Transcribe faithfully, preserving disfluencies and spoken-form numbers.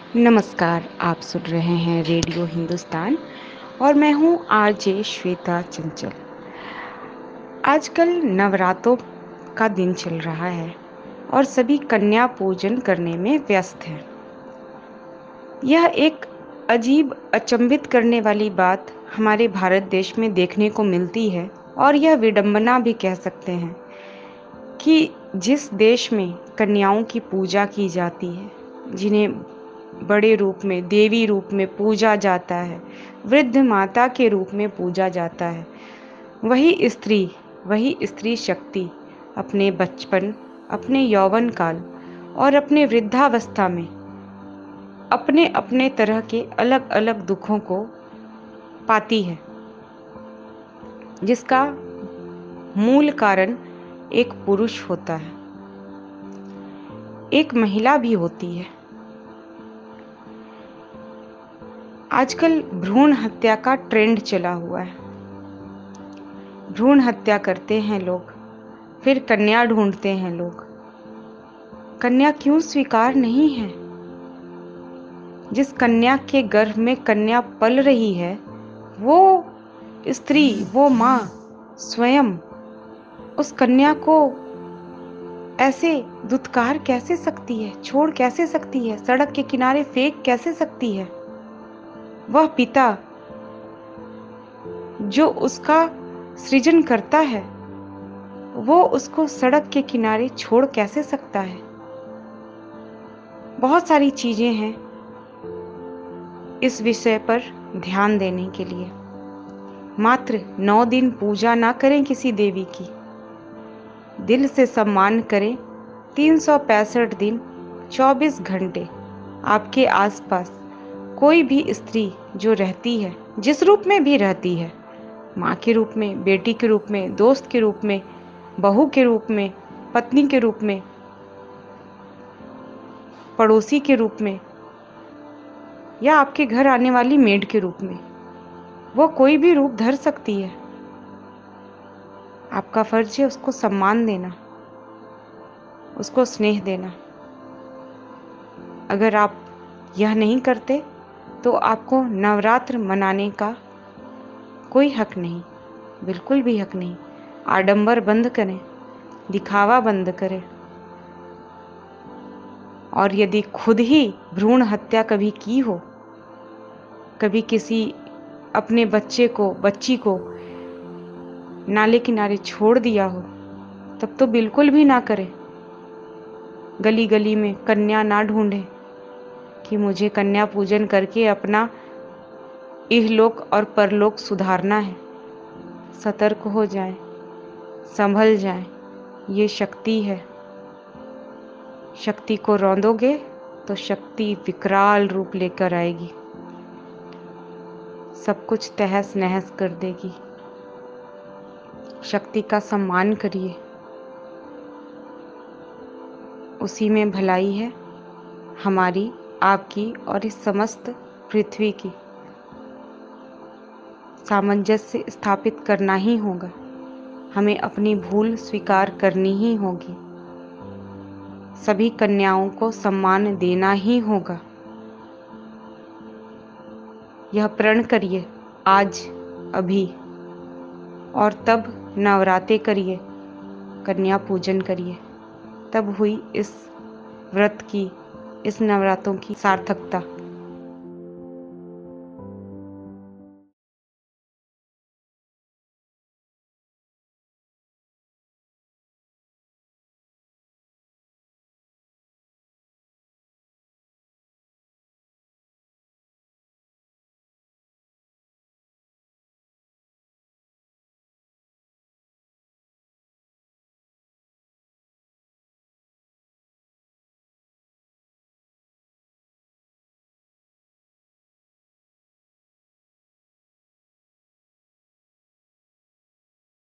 नमस्कार, आप सुन रहे हैं रेडियो हिंदुस्तान और मैं हूँ आरजे श्वेता चंचल। आजकल नवरात्रों का दिन चल रहा है और सभी कन्या पूजन करने में व्यस्त हैं। यह एक अजीब, अचंभित करने वाली बात हमारे भारत देश में देखने को मिलती है और यह विडंबना भी कह सकते हैं कि जिस देश में कन्याओं की पूजा की जाती है, जिन्हें बड़े रूप में, देवी रूप में पूजा जाता है, वृद्ध माता के रूप में पूजा जाता है, वही स्त्री वही स्त्री शक्ति अपने बचपन, अपने यौवन काल और अपने वृद्धावस्था में अपने अपने तरह के अलग अलग दुखों को पाती है, जिसका मूल कारण एक पुरुष होता है, एक महिला भी होती है। आजकल भ्रूण हत्या का ट्रेंड चला हुआ है। भ्रूण हत्या करते हैं लोग, फिर कन्या ढूंढते हैं लोग। कन्या क्यों स्वीकार नहीं है? जिस कन्या के गर्भ में कन्या पल रही है, वो स्त्री, वो माँ स्वयं उस कन्या को ऐसे दुत्कार कैसे सकती है, छोड़ कैसे सकती है, सड़क के किनारे फेंक कैसे सकती है? वह पिता जो उसका सृजन करता है, वो उसको सड़क के किनारे छोड़ कैसे सकता है? बहुत सारी चीजें हैं इस विषय पर ध्यान देने के लिए। मात्र नौ दिन पूजा ना करें किसी देवी की, दिल से सम्मान करें। तीन सौ पैंसठ दिन, चौबीस घंटे आपके आसपास कोई भी स्त्री जो रहती है, जिस रूप में भी रहती है, माँ के रूप में, बेटी के रूप में, दोस्त के रूप में, बहू के रूप में, पत्नी के रूप में, पड़ोसी के रूप में, या आपके घर आने वाली मेड के रूप में, वो कोई भी रूप धर सकती है। आपका फर्ज है उसको सम्मान देना, उसको स्नेह देना। अगर आप यह नहीं करते तो आपको नवरात्र मनाने का कोई हक नहीं, बिल्कुल भी हक नहीं। आडंबर बंद करें, दिखावा बंद करें। और यदि खुद ही भ्रूण हत्या कभी की हो, कभी किसी अपने बच्चे को, बच्ची को नाले किनारे छोड़ दिया हो, तब तो बिल्कुल भी ना करें। गली गली में कन्या ना ढूंढें कि मुझे कन्या पूजन करके अपना इहलोक और परलोक सुधारना है। सतर्क हो जाएं, संभल जाएं। ये शक्ति है। शक्ति को रौंदोगे तो शक्ति विकराल रूप लेकर आएगी, सब कुछ तहस नहस कर देगी। शक्ति का सम्मान करिए, उसी में भलाई है हमारी, आपकी और इस समस्त पृथ्वी की। सामंजस्य स्थापित करना ही होगा, हमें अपनी भूल स्वीकार करनी ही होगी, सभी कन्याओं को सम्मान देना ही होगा। यह प्रण करिए आज, अभी, और तब नवरात्रे करिए, कन्या पूजन करिए। तब हुई इस व्रत की, इस नवरात्रों की सार्थकता।